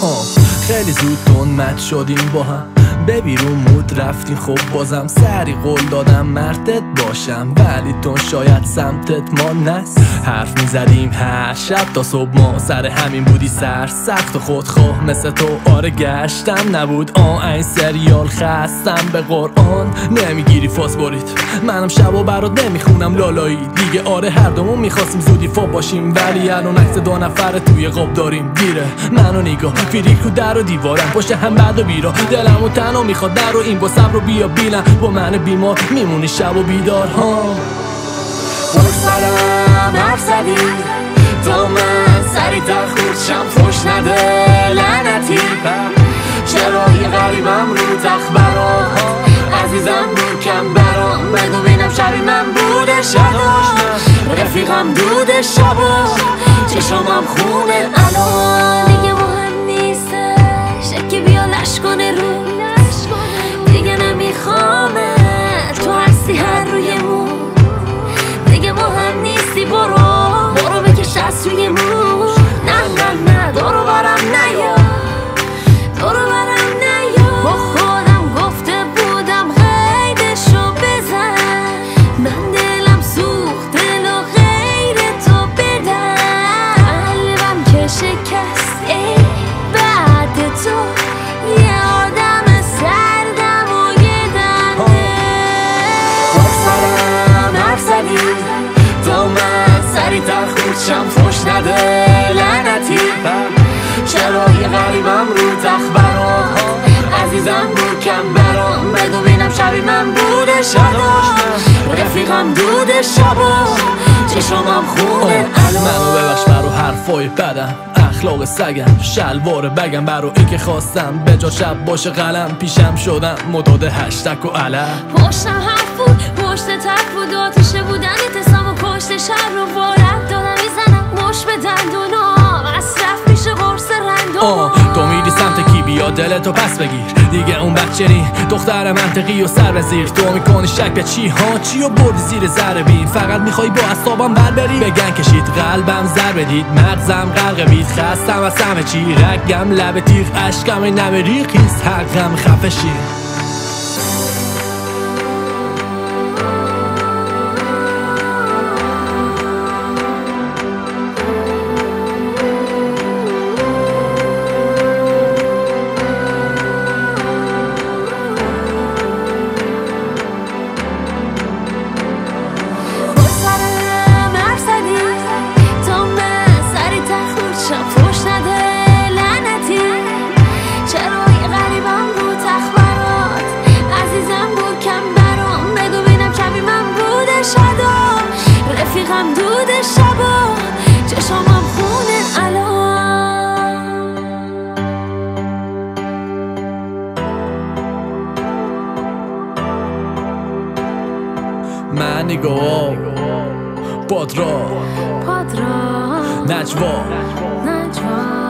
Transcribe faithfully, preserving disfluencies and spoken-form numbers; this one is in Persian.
خیلی زود تون مت شدیم با هم، ببی رو مود رفتیم. خب بازم سری قول دادم مردت باشم، ولی تو شاید سمتت ما نست. حرف میزدیم هر شب تا صبح، ما سر همین بودی سر سخت و خودخواه مثل تو. آره گشتم نبود آه این سریال، خستم به قرآن نمیگیری فاز برید. منم شب و برات نمیخونم لالایی دیگه. آره هر دومون میخواستیم زودی فا باشیم، ولی الان عکس دو نفر توی قاب داریم. دیره منو نگاه فریک رو در و دیوارم، پشت هم بعد و بیرا دلم و تنها میخواد در و این با صبر و بیا بیلم. با من بیمار میمونی شب و بیدار ها. خوش سرم حرف زدی تا من سری تخورد شم، خوش نده لعنتی. چرا یه غریبم رو تخت برام، عزیزم دور کم برام. بدو بینم شبی من بوده شدا، رفیقم دوده شبا، چشمم خونه الان. دیگه مهم نیستش که بیا لش کنه رو، دیگه نمیخوامه تو هستی هر روی مون. دیگه مهم نیستی برو برو بکش از روی مون. نه نه نه دورو برم نیا، دورو برم نیا. با خودم گفته بودم قیدشو بزن، من دلم سوخت دل و غیر تو بدم. قلبم که شکست ای بعد تو، یه آدم سردم و یه دنده. خوش سرم حرف زدی تا من سری تخورد شم، خوش نده لعنتی. چرا یه غریبم رو تخت برام، عزیزم دور کم برام. بدو بینم شبی من بوده شدا، رفیقم دوده شبا، چشمم خونه الان. منو ببخش برو حرفای بدم، اخلاق سگم، شلوار بگم برو ای که خواستم. به جا شب باشه قلم پیشم شدم مداد هشتک و علم. پشتم حرف بود پشت تک بود، آتیشه بودن اتسام و کشت شب رو وارد دادم. میزنم مش به دندونا، مصرف میشه قرص رندونا. تو میری سمت کی بیا دلتو پس بگیر، دیگه اون بچه نی دختر منطقی و سر بزیر. تو میکنی شک به چی ها چی و بردی زیر ذره بین، فقط میخوای با اصابم بر بری. بگن کشید قلبم زر بدید، مغزم غرق بید، خستم از همه چی. رگم لب تیغ اشکم نمری خیز، حقم خفه شی. رفیقم دوده شبا، چشمم خونه الان. من نگاه پادرا پادرا نجوا نجوا